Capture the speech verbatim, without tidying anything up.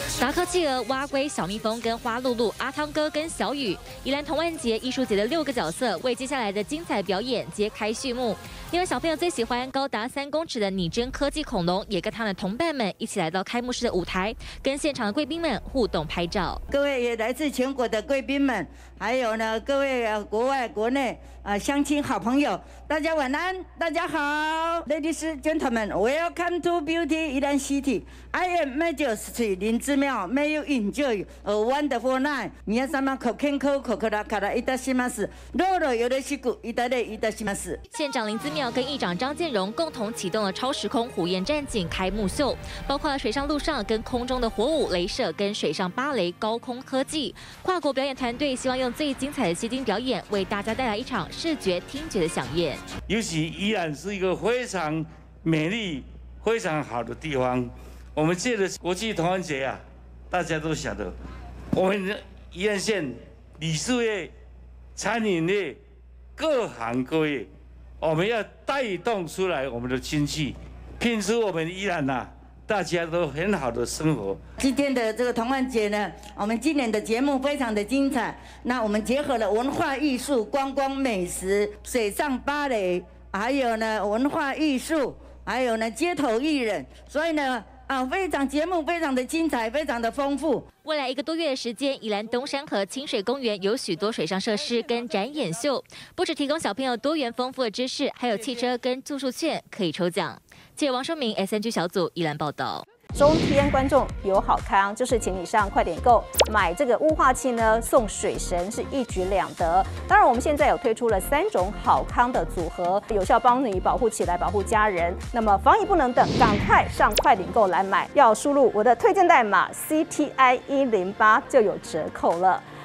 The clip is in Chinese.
达克企鹅、蛙龟、小蜜蜂跟花露露、阿汤哥跟小雨，宜兰童玩节艺术节的六个角色为接下来的精彩表演揭开序幕。另外，小朋友最喜欢高达三公尺的拟真科技恐龙，也跟他的同伴们一起来到开幕式的舞台，跟现场的贵宾们互动拍照。 各位也来自全国的贵宾们，还有呢各位呃国外国内啊、呃、乡亲好朋友，大家晚安，大家好 ，Ladies and Gentlemen, welcome to Beauty Ilan City. I am Majesty 林之妙 ，May you enjoy a wonderful night. 皆様ご健康心からいたします。どうぞよろしくいただいたします。 县长林姿妙跟议长张建荣共同启动了超时空虎焰战警开幕秀，包括了水上、陆上跟空中的火舞、镭射跟水上芭蕾高空科技。跨国表演团队希望用最精彩的吸睛表演，为大家带来一场视觉、听觉的飨宴。 尤其宜兰是一个非常美丽、非常好的地方。我们借着国际童玩节啊，大家都晓得，我们宜兰县旅宿业、餐饮业各行各业，我们要带动出来我们的经济，拼出我们宜兰呐、啊。大家都很好的生活。 今天的这个童玩节呢，我们今年的节目非常的精彩。那我们结合了文化艺术、观光美食、水上芭蕾，还有呢文化艺术，还有呢街头艺人，所以呢啊非常节目非常的精彩，非常的丰富。 未来一个多月的时间，宜兰东山河清水公园有许多水上设施跟展演秀，不只提供小朋友多元丰富的知识，还有汽车跟住宿券可以抽奖。记者王生明 S N G 小组宜兰报道。 中天观众有好康，就是请你上快点购买这个雾化器呢，送水神是一举两得。当然，我们现在有推出了三种好康的组合，有效帮你保护起来，保护家人。那么防疫不能等，赶快上快点购来买，要输入我的推荐代码 C T I 一零八就有折扣了。